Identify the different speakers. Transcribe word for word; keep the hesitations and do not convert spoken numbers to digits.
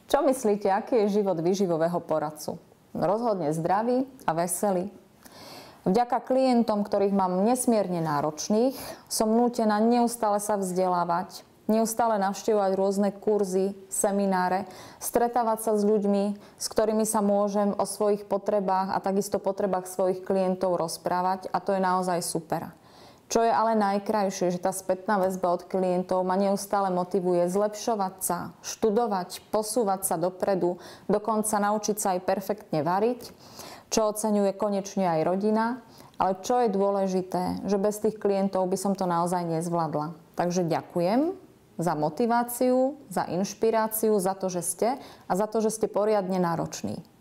Speaker 1: Čo myslíte, aký je život výživového poradcu? Rozhodne zdravý a veselý. Vďaka klientom, ktorých mám nesmierne náročných, som nútená neustále sa vzdelávať, neustále navštevovať rôzne kurzy, semináre, stretávať sa s ľuďmi, s ktorými sa môžem o svojich potrebách a takisto potrebách svojich klientov rozprávať a to je naozaj super. Čo je ale najkrajšie, že tá spätná väzba od klientov ma neustále motivuje zlepšovať sa, študovať, posúvať sa dopredu, dokonca naučiť sa aj perfektne variť, čo oceňuje konečne aj rodina. Ale čo je dôležité, že bez tých klientov by som to naozaj nezvládla. Takže ďakujem za motiváciu, za inšpiráciu, za to, že ste a za to, že ste poriadne nároční.